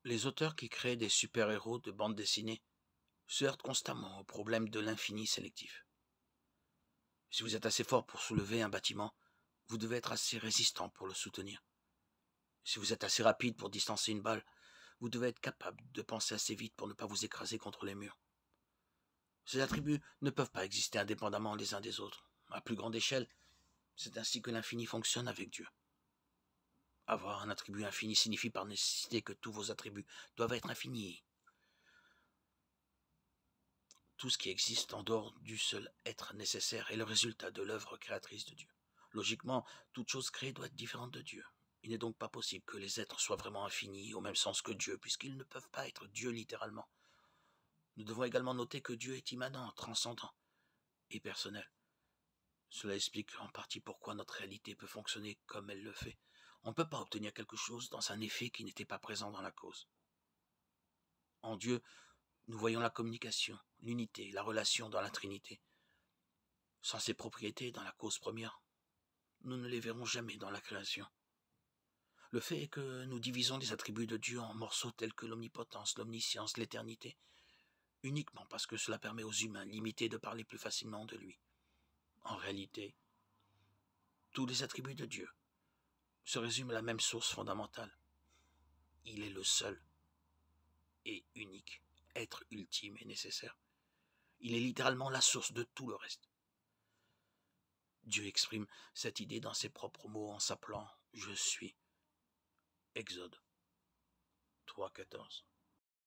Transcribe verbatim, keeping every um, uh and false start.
Les auteurs qui créent des super-héros de bande dessinée se heurtent constamment au problème de l'infini sélectif. Si vous êtes assez fort pour soulever un bâtiment, vous devez être assez résistant pour le soutenir. Si vous êtes assez rapide pour distancer une balle, vous devez être capable de penser assez vite pour ne pas vous écraser contre les murs. Ces attributs ne peuvent pas exister indépendamment les uns des autres. À plus grande échelle, c'est ainsi que l'infini fonctionne avec Dieu. Avoir un attribut infini signifie par nécessité que tous vos attributs doivent être infinis. Tout ce qui existe en dehors du seul être nécessaire est le résultat de l'œuvre créatrice de Dieu. Logiquement, toute chose créée doit être différente de Dieu. Il n'est donc pas possible que les êtres soient vraiment infinis au même sens que Dieu, puisqu'ils ne peuvent pas être Dieu littéralement. Nous devons également noter que Dieu est immanent, transcendant et personnel. Cela explique en partie pourquoi notre réalité peut fonctionner comme elle le fait. On ne peut pas obtenir quelque chose dans un effet qui n'était pas présent dans la cause. En Dieu, nous voyons la communication, l'unité, la relation dans la Trinité. Sans ces propriétés dans la cause première, nous ne les verrons jamais dans la création. Le fait est que nous divisons les attributs de Dieu en morceaux tels que l'omnipotence, l'omniscience, l'éternité, uniquement parce que cela permet aux humains limités de parler plus facilement de lui. En réalité, tous les attributs de Dieu se résument à la même source fondamentale. Il est le seul et unique être ultime et nécessaire. Il est littéralement la source de tout le reste. Dieu exprime cette idée dans ses propres mots en s'appelant « Je suis ». Exode trois, quatorze.